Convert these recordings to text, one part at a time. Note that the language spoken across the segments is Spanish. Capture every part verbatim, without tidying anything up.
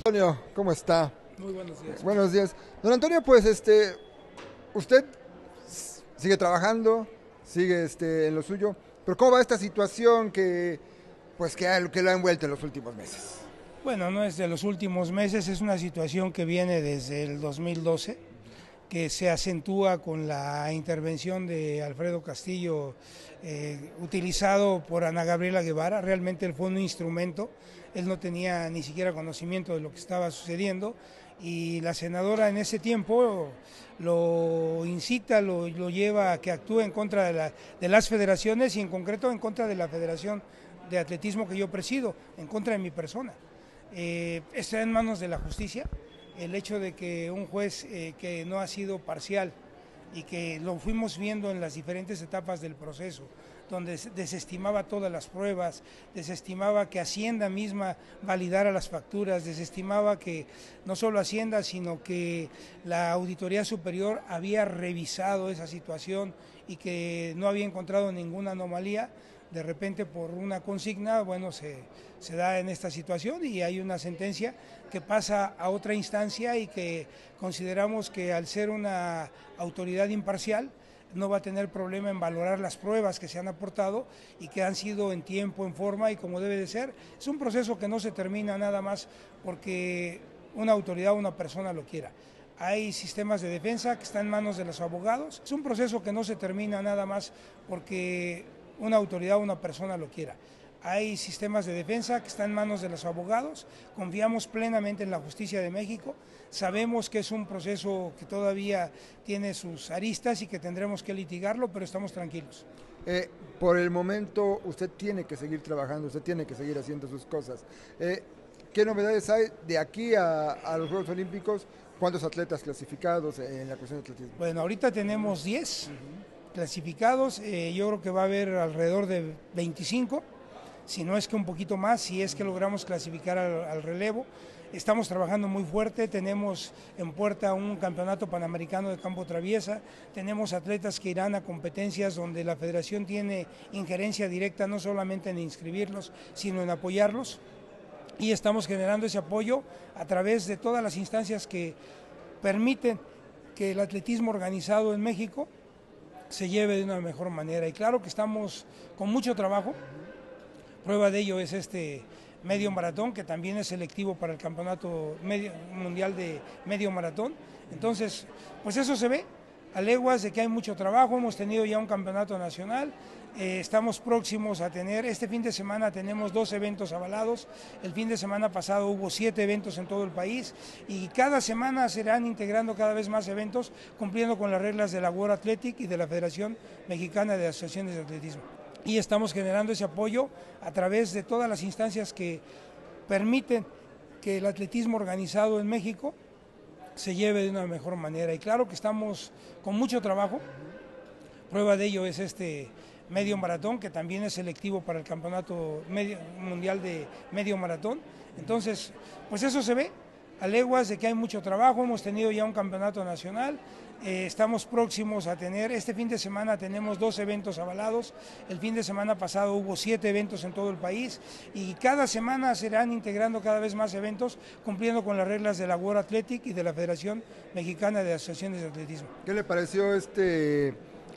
Antonio, ¿cómo está? Muy buenos días. Buenos días. Don Antonio, pues este, usted s- sigue trabajando, sigue este, en lo suyo, pero ¿cómo va esta situación que, pues, que, ha- que lo ha envuelto en los últimos meses? Bueno, no es de los últimos meses, es una situación que viene desde el dos mil doce, que se acentúa con la intervención de Alfredo Castillo, eh, utilizado por Ana Gabriela Guevara. Realmente él fue un instrumento, él no tenía ni siquiera conocimiento de lo que estaba sucediendo, y la senadora en ese tiempo lo incita, lo, lo lleva a que actúe en contra de, la, de las federaciones y en concreto en contra de la Federación de Atletismo que yo presido, en contra de mi persona. Eh, está en manos de la justicia el hecho de que un juez eh, que no ha sido parcial y que lo fuimos viendo en las diferentes etapas del proceso, donde desestimaba todas las pruebas, desestimaba que Hacienda misma validara las facturas, desestimaba que no solo Hacienda, sino que la Auditoría Superior había revisado esa situación y que no había encontrado ninguna anomalía. De repente, por una consigna, bueno, se, se da en esta situación y hay una sentencia que pasa a otra instancia y que consideramos que al ser una autoridad imparcial no va a tener problema en valorar las pruebas que se han aportado y que han sido en tiempo, en forma y como debe de ser. Es un proceso que no se termina nada más porque una autoridad o una persona lo quiera. Hay sistemas de defensa que están en manos de los abogados. Es un proceso que no se termina nada más porque una autoridad o una persona lo quiera. Hay sistemas de defensa que están en manos de los abogados, confiamos plenamente en la justicia de México, sabemos que es un proceso que todavía tiene sus aristas y que tendremos que litigarlo, pero estamos tranquilos. Eh, por el momento, usted tiene que seguir trabajando, usted tiene que seguir haciendo sus cosas. Eh, ¿Qué novedades hay de aquí a, a los Juegos Olímpicos? ¿Cuántos atletas clasificados en la cuestión de atletismo? Bueno, ahorita tenemos diez clasificados, eh, yo creo que va a haber alrededor de veinticinco, si no es que un poquito más, si es que logramos clasificar al, al relevo. Estamos trabajando muy fuerte, tenemos en puerta un campeonato panamericano de campo traviesa, tenemos atletas que irán a competencias donde la federación tiene injerencia directa no solamente en inscribirlos, sino en apoyarlos, y estamos generando ese apoyo a través de todas las instancias que permiten que el atletismo organizado en México se lleve de una mejor manera. Y claro que estamos con mucho trabajo. Prueba de ello es este medio maratón, que también es selectivo para el campeonato medio, mundial de medio maratón. Entonces, pues eso se ve a leguas de que hay mucho trabajo. Hemos tenido ya un campeonato nacional, eh, estamos próximos a tener, este fin de semana tenemos dos eventos avalados, el fin de semana pasado hubo siete eventos en todo el país y cada semana se irán integrando cada vez más eventos cumpliendo con las reglas de la World Athletic y de la Federación Mexicana de Asociaciones de Atletismo. Y estamos generando ese apoyo a través de todas las instancias que permiten que el atletismo organizado en México se lleve de una mejor manera. Y claro que estamos con mucho trabajo. Prueba de ello es este medio maratón, que también es selectivo para el campeonato medio, mundial de medio maratón. Entonces, pues eso se ve a leguas de que hay mucho trabajo. Hemos tenido ya un campeonato nacional, eh, estamos próximos a tener, este fin de semana tenemos dos eventos avalados, el fin de semana pasado hubo siete eventos en todo el país y cada semana se irán integrando cada vez más eventos cumpliendo con las reglas de la World Athletic y de la Federación Mexicana de Asociaciones de Atletismo. ¿Qué le pareció este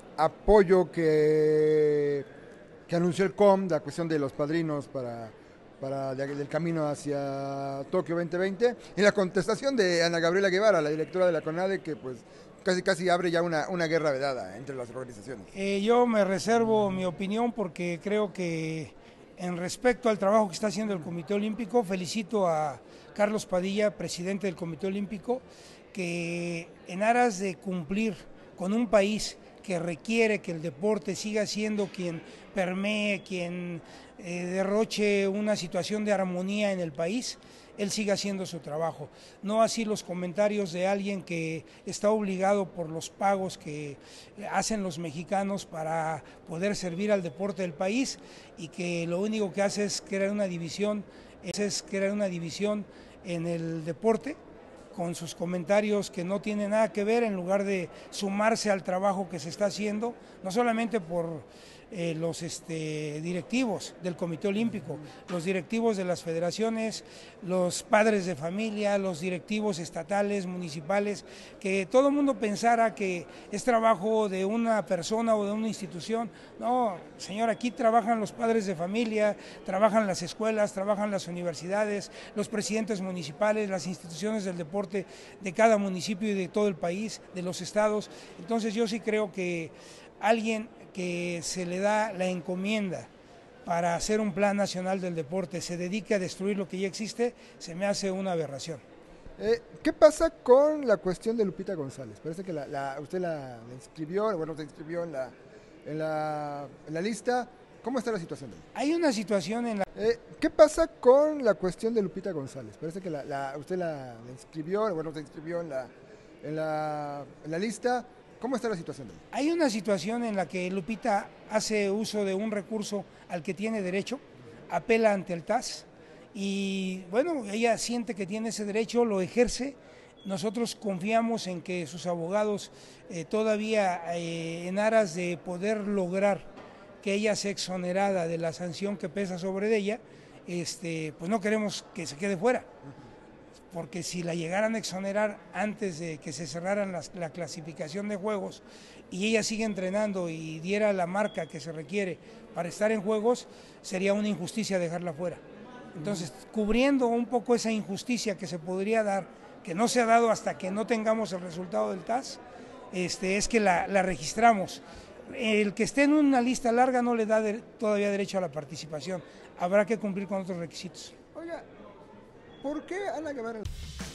apoyo que, que anunció el C O M, la cuestión de los padrinos para, para el camino hacia Tokio veinte veinte, y la contestación de Ana Gabriela Guevara, la directora de la CONADE, que pues casi casi abre ya una, una guerra vedada entre las organizaciones? Eh, yo me reservo mi opinión porque creo que en respecto al trabajo que está haciendo el Comité Olímpico, felicito a Carlos Padilla, presidente del Comité Olímpico, que en aras de cumplir con un país que requiere que el deporte siga siendo quien permee, quien eh, derroche una situación de armonía en el país, él siga haciendo su trabajo. No así los comentarios de alguien que está obligado por los pagos que hacen los mexicanos para poder servir al deporte del país y que lo único que hace es crear una división, es crear una división en el deporte, con sus comentarios que no tienen nada que ver, en lugar de sumarse al trabajo que se está haciendo, no solamente por eh, los este, directivos del Comité Olímpico, los directivos de las federaciones, los padres de familia, los directivos estatales, municipales, que todo el mundo pensara que es trabajo de una persona o de una institución. No, señor, aquí trabajan los padres de familia, trabajan las escuelas, trabajan las universidades, los presidentes municipales, las instituciones del deporte de cada municipio y de todo el país, de los estados. Entonces yo sí creo que alguien que se le da la encomienda para hacer un plan nacional del deporte se dedique a destruir lo que ya existe, se me hace una aberración. Eh, ¿Qué pasa con la cuestión de Lupita González? Parece que la, la, usted la, la inscribió, bueno, se inscribió en la, en, la, en la lista. ¿Cómo está la situación de él? Hay una situación en la... Eh, ¿Qué pasa con la cuestión de Lupita González? Parece que la, la, usted la, la inscribió, bueno, se inscribió en la, en la, en la lista. ¿Cómo está la situación de él? Hay una situación en la que Lupita hace uso de un recurso al que tiene derecho, apela ante el T A S y bueno, ella siente que tiene ese derecho, lo ejerce. Nosotros confiamos en que sus abogados eh, todavía eh, en aras de poder lograr que ella sea exonerada de la sanción que pesa sobre ella, este, pues no queremos que se quede fuera. Porque si la llegaran a exonerar antes de que se cerraran las, la clasificación de juegos y ella sigue entrenando y diera la marca que se requiere para estar en juegos, sería una injusticia dejarla fuera. Entonces, cubriendo un poco esa injusticia que se podría dar, que no se ha dado hasta que no tengamos el resultado del T A S, este, es que la, la registramos. El que esté en una lista larga no le da de, todavía derecho a la participación, habrá que cumplir con otros requisitos. Oiga, ¿por qué Ana Guevara?